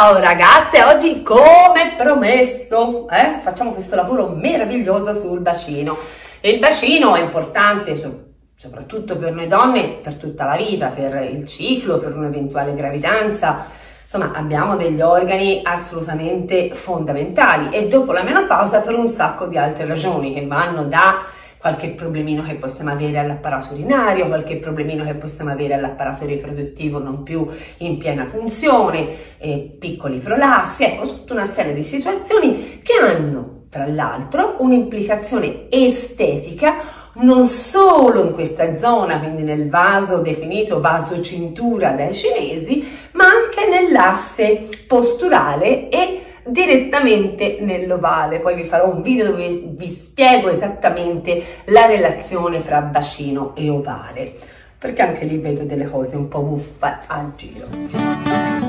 Ciao ragazze, oggi come promesso facciamo questo lavoro meraviglioso sul bacino. Il bacino è importante soprattutto per noi donne per tutta la vita, per il ciclo, per un'eventuale gravidanza. Insomma, abbiamo degli organi assolutamente fondamentali e dopo la menopausa per un sacco di altre ragioni che vanno da qualche problemino che possiamo avere all'apparato urinario, qualche problemino che possiamo avere all'apparato riproduttivo non più in piena funzione, piccoli prolassi, ecco, tutta una serie di situazioni che hanno, tra l'altro, un'implicazione estetica non solo in questa zona, quindi nel vaso definito vaso cintura dai cinesi, ma anche nell'asse posturale e direttamente nell'ovale. Poi vi farò un video dove vi spiego esattamente la relazione fra bacino e ovale, perché anche lì vedo delle cose un po' buffe al giro.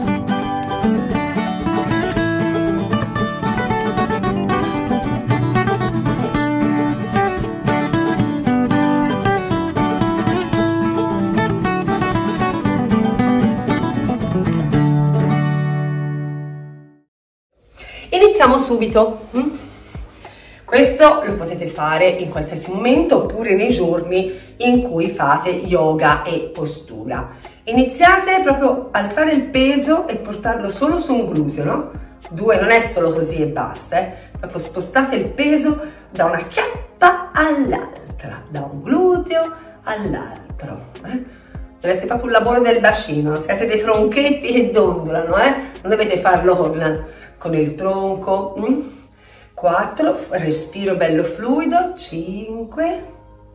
Iniziamo subito. Questo lo potete fare in qualsiasi momento oppure nei giorni in cui fate yoga e postura. Iniziate proprio a alzare il peso e portarlo solo su un gluteo, no? Due, non è solo così e basta, proprio spostate il peso da una chiappa all'altra, da un gluteo all'altro. Deve essere proprio un lavoro del bacino, siete dei tronchetti che dondolano, non dovete farlo con il tronco. 4, respiro bello fluido, 5,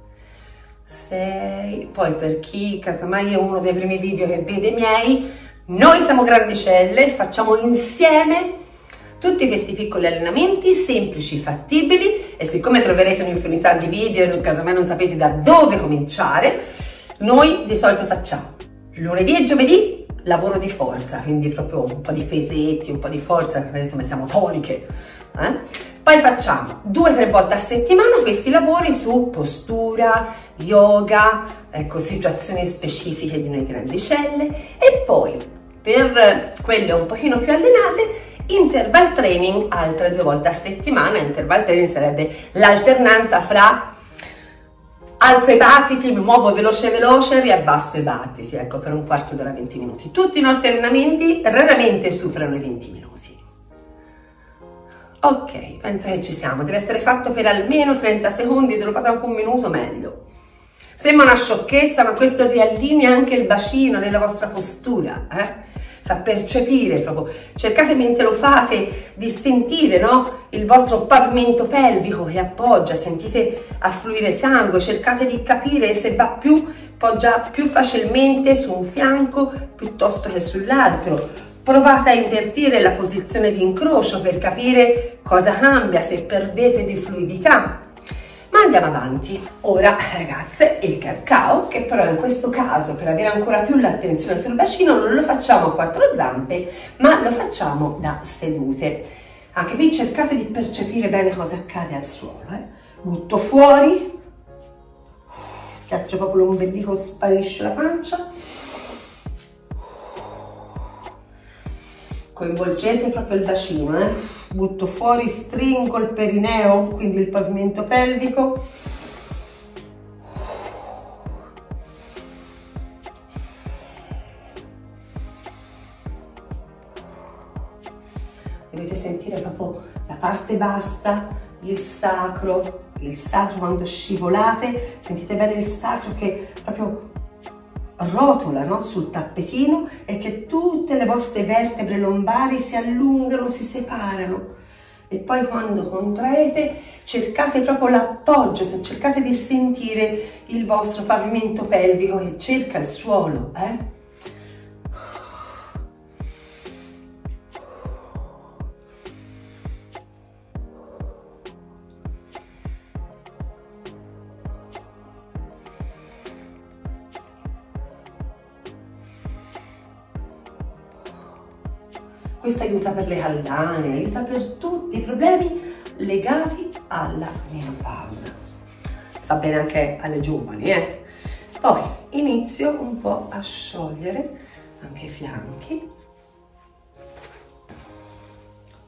6, poi per chi casomai è uno dei primi video che vede i miei, noi siamo grandicelle, facciamo insieme tutti questi piccoli allenamenti semplici, fattibili, e siccome troverete un'infinità di video e casomai non sapete da dove cominciare, noi di solito facciamo lunedì e giovedì lavoro di forza, quindi proprio un po' di pesetti, un po' di forza, vedete come siamo toniche. Poi facciamo 2-3 volte a settimana questi lavori su postura, yoga, ecco, situazioni specifiche di noi grandicelle, e poi per quelle un pochino più allenate interval training altre 2 volte a settimana. Interval training sarebbe l'alternanza fra alzo i battiti, mi muovo veloce, riabbasso i battiti, ecco, per un quarto d'ora, 20 minuti. Tutti i nostri allenamenti raramente superano i 20 minuti. Ok, penso che ci siamo. Deve essere fatto per almeno 30 secondi, se lo fate anche un minuto meglio. Sembra una sciocchezza, ma questo riallinea anche il bacino nella vostra postura, fa percepire proprio, cercate mentre lo fate di sentire, no? Il vostro pavimento pelvico che appoggia, sentite affluire sangue, cercate di capire se poggia più facilmente su un fianco piuttosto che sull'altro. Provate a invertire la posizione di incrocio per capire cosa cambia se perdete di fluidità. Ma andiamo avanti. Ora, ragazze, il cacao, che però in questo caso, per avere ancora più l'attenzione sul bacino, non lo facciamo a 4 zampe, ma lo facciamo da sedute. Anche qui cercate di percepire bene cosa accade al suolo. Butto fuori, schiaccio proprio l'ombelico, sparisce la pancia. Coinvolgete proprio il bacino, butto fuori, stringo il perineo, quindi il pavimento pelvico. Dovete sentire proprio la parte bassa, il sacro quando scivolate, sentite bene il sacro che proprio rotola, no? Sul tappetino, e che tutte le vostre vertebre lombari si allungano, si separano, e poi quando contraete cercate proprio l'appoggio, cercate di sentire il vostro pavimento pelvico che cerca il suolo. Questo aiuta per le caldane, aiuta per tutti i problemi legati alla menopausa. Fa bene anche alle giovani, Poi inizio un po' a sciogliere anche i fianchi.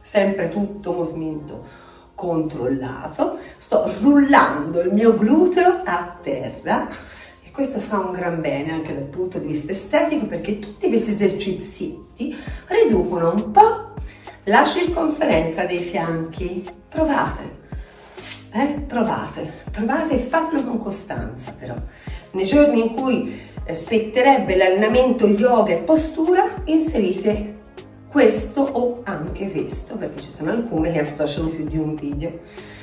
sempre tutto movimento controllato, sto rullando il mio gluteo a terra e questo fa un gran bene anche dal punto di vista estetico, perché tutti questi esercizi riducono un po' la circonferenza dei fianchi. Provate, provate e fatelo con costanza però. Nei giorni in cui spetterebbe l'allenamento yoga e postura, inserite questo o anche questo, perché ci sono alcune che associano più di un video.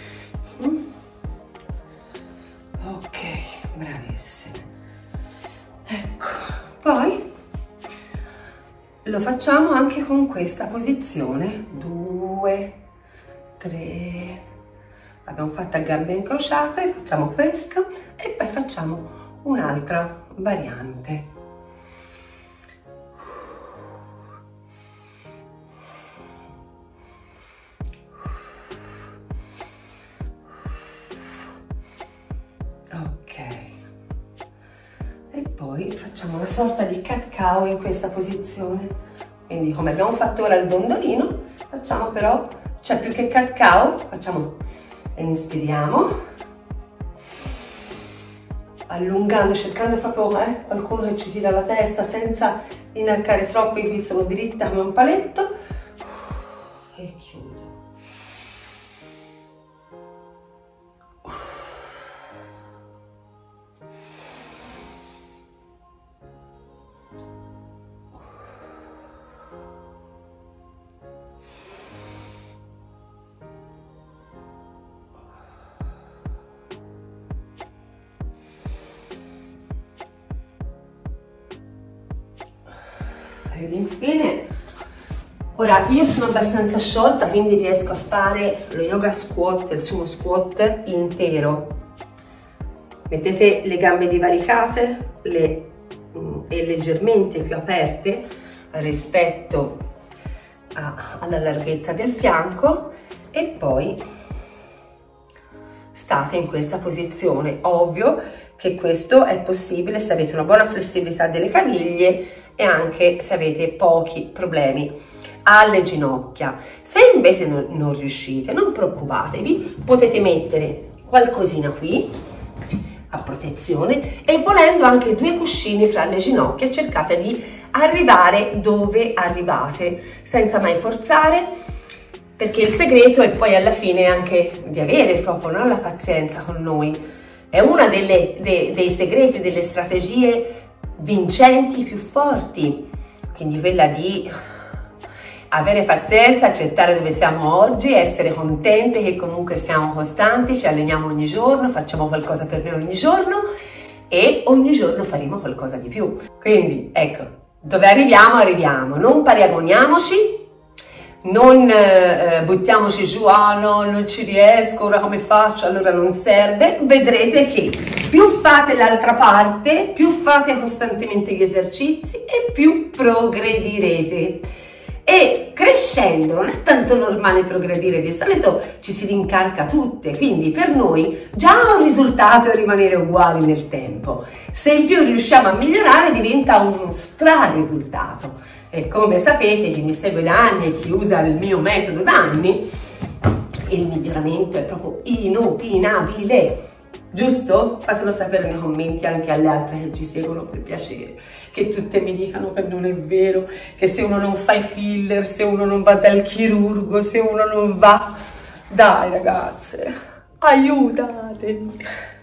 Ok, bravissime. Ecco, poi lo facciamo anche con questa posizione. 2, 3, abbiamo fatto a gambe incrociate, facciamo questo e poi facciamo un'altra variante. Ok, e poi facciamo una sorta di cat cow in questa posizione, quindi come abbiamo fatto ora il dondolino, facciamo però, cioè più che cat cow, facciamo, inspiriamo, allungando, cercando proprio qualcuno che ci tira la testa senza inarcare troppo, qui sono dritta come un paletto, e chiudo. Ed infine, ora io sono abbastanza sciolta, quindi riesco a fare lo yoga squat, il sumo squat intero. Mettete le gambe divaricate e leggermente più aperte rispetto alla larghezza del fianco e poi state in questa posizione. Ovvio che questo è possibile se avete una buona flessibilità delle caviglie e anche se avete pochi problemi alle ginocchia. Se invece non riuscite, non preoccupatevi, potete mettere qualcosina qui a protezione e volendo anche 2 cuscini fra le ginocchia. Cercate di arrivare dove arrivate senza mai forzare, perché il segreto è poi alla fine anche di avere proprio la pazienza con noi. È uno dei segreti, delle strategie vincenti più forti, quindi quella di avere pazienza, accettare dove siamo oggi, essere contente che comunque siamo costanti, ci alleniamo ogni giorno, facciamo qualcosa per noi ogni giorno e ogni giorno faremo qualcosa di più. Quindi ecco, dove arriviamo, non paragoniamoci, non buttiamoci giù, ah no, non ci riesco, ora come faccio, allora non serve. Vedrete che più fate l'altra parte, più fate costantemente gli esercizi e più progredirete. E crescendo non è tanto normale progredire, di solito ci si rincarca tutte, quindi per noi già un risultato è rimanere uguali nel tempo. Se in più riusciamo a migliorare diventa uno stra-risultato. E come sapete, chi mi segue da anni e chi usa il mio metodo da anni, il miglioramento è proprio inopinabile. Giusto? Fatelo sapere nei commenti anche alle altre che ci seguono, per piacere, che tutte mi dicano che non è vero, che se uno non fa i filler, se uno non va dal chirurgo, se uno non va... Dai ragazze, aiutatemi!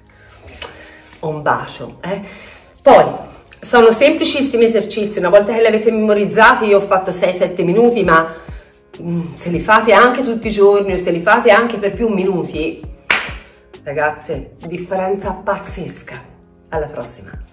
Un bacio, Poi, sono semplicissimi esercizi, una volta che li avete memorizzati, io ho fatto 6-7 minuti, ma se li fate anche tutti i giorni o se li fate anche per più minuti, ragazze, differenza pazzesca. Alla prossima!